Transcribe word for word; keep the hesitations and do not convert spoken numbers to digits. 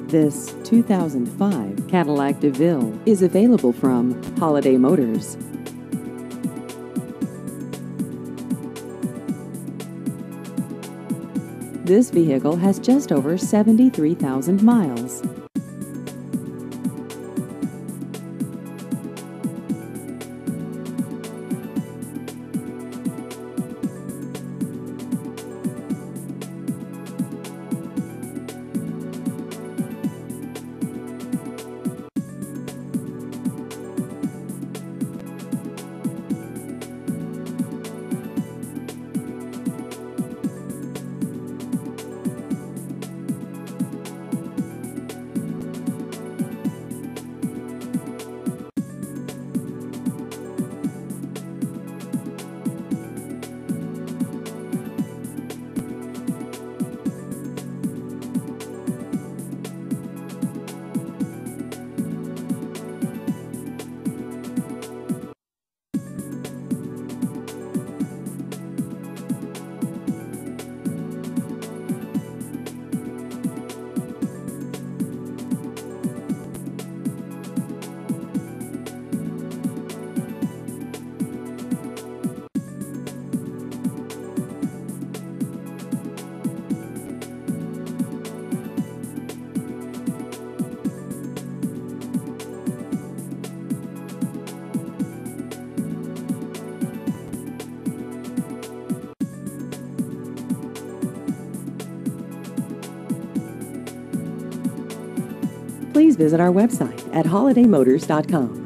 This two thousand five Cadillac DeVille is available from Holiday Motors. This vehicle has just over seventy-three thousand miles. Please visit our website at holiday motors dot com.